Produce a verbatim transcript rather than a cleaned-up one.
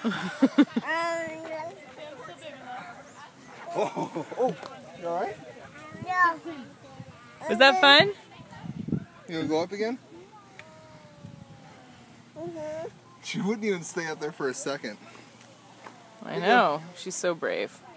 oh, oh, you alright? Yeah. Was that fun? You gonna go up again? Mm-hmm. She wouldn't even stay up there for a second. I know. She's so brave.